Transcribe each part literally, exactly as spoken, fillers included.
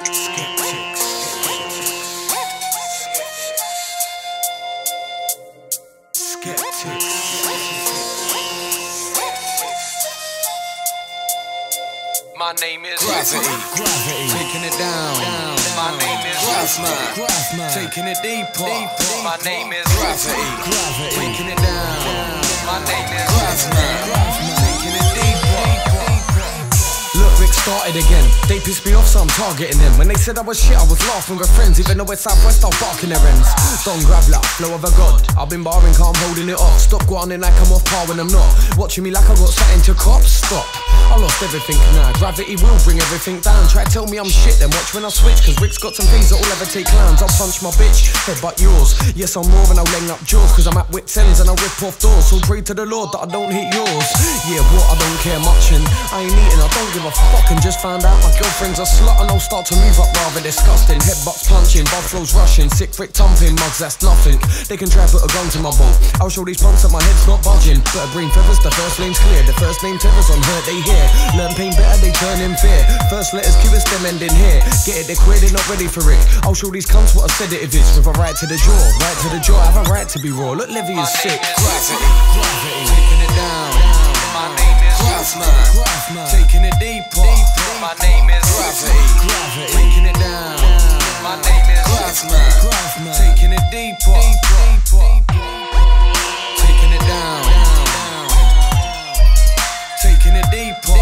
Skeptix. Skeptix. My name is Gravity. Gravity. Taking it down. down. My name is Graphman. Graphman. Taking it deeper. deeper. My name is Gravity. Gravity. Taking it down. My name is Graphman. Graphman. Taking it deeper. Look, Rick started again. They pissed me off, so I'm targeting them. When they said I was shit, I was laughing with friends. Even though it's Southwest, I'll bark in their ends. Don't grab like flow of a god. I've been barring, can't I'm holding it off. Stop grinding like I'm off par when I'm not. Watching me like I got something to cop. Stop. I lost everything now. Gravity will bring everything down. Try to tell me I'm shit, then watch when I switch. Cause Rick's got some things that'll ever take clowns. I'll punch my bitch, headbutt yours. Yes, I'm more and I'll leng up jaws. Cause I'm at wit's ends and I'll rip off doors. So pray to the Lord that I don't hit yours. Yeah, what, I don't care much and I ain't eating, I don't give a fuck. And just found out my girlfriend's a slut and I'll start to move up rather disgusting. Headbutts punching, blood flows rushing. Sick Rick thumping, mugs, that's nothing. They can try put a gun to my ball. I'll show these punks that my head's not budging. Better bring feathers, the first name's clear. The first name tethers on hurt, they hear. Learn pain better, they turn in fear. First letters Q is them ending here. Get it, they're queer, they're not ready for it. I'll show these cunts what a sedative is. With a right to the jaw, right to the jaw. I have a right to be raw. Look, Levy is sick. Gravity, gravity, taking it down. My name is Graphman, Graphman, taking it deeper. My name is Gravity, gravity, taking it down. My name is Graphman, Graphman, taking it deeper. Taking it down. Taking it deeper.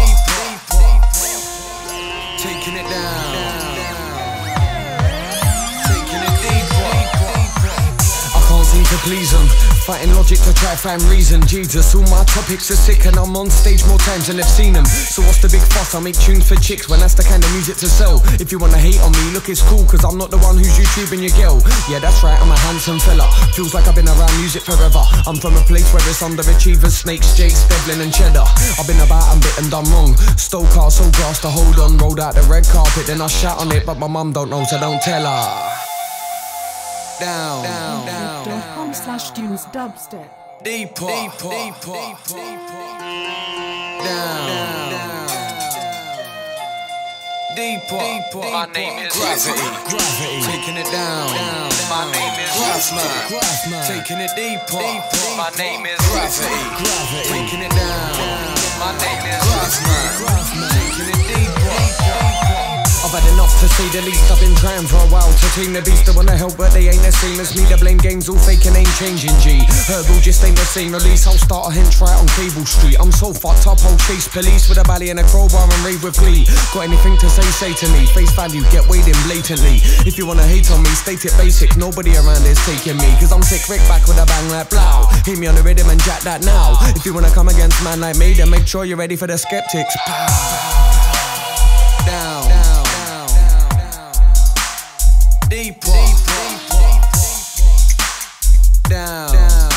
Taking it down. Taking it deeper. I can't seem to please them. Fighting logic to try find reason. Jesus, all my topics are sick and I'm on stage more times than they've seen them. So what's the big fuss? I make tunes for chicks when that's the kind of music to sell. If you wanna hate on me, look, it's cool, cause I'm not the one who's YouTubing your girl. Yeah, that's right, I'm a handsome fella. Feels like I've been around music forever. I'm from a place where it's underachievers, snakes, jakes, Devlin and cheddar. I've been about and bit and done wrong. Stole cars, so grass to hold on. Rolled out the red carpet, then I shout on it, but my mum don't know, so don't tell her. Down, down, down, youtube.com slash DunesDubstep. Deeper, deeper, deeper, deeper. Down, down, deeper, deeper. My name is Gravity, gravity, taking it down. My name is Graphman, Graphman, taking it deeper. My name is Gravity, gravity, taking it down. My name is Graphman, Graphman, taking it deeper. I've had enough to say the least. I've been trying for a while to tame the beast. They wanna help but they ain't the same as me. The blame game's all fake and ain't changing, G. Herbal just ain't the same release. I'll start a hint right on Cable Street. I'm so fucked up, I'll chase police with a belly and a crowbar and rave with glee. Got anything to say, say to me. Face value, get weighed in blatantly. If you wanna hate on me, state it basic. Nobody around is taking me. Cause I'm sick Rick back with a bang like blow. Hit me on the rhythm and jack that now. If you wanna come against man like me, then make sure you're ready for the Skeptix. Down, down, deeper, down,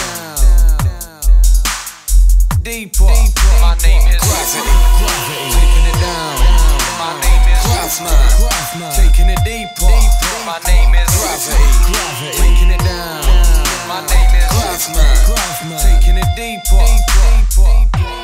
deeper. My name is Gravity, gravity, taking it down. My name is Graphman, Graphman, taking it deeper. My name is Gravity, gravity, taking it down. My name is Graphman, Graphman, taking it deeper.